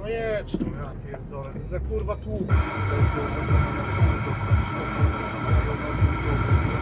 no jedź, no ja pierdolę, za kurwa tłuk. Lecę na wschód, światło już migają na żółto.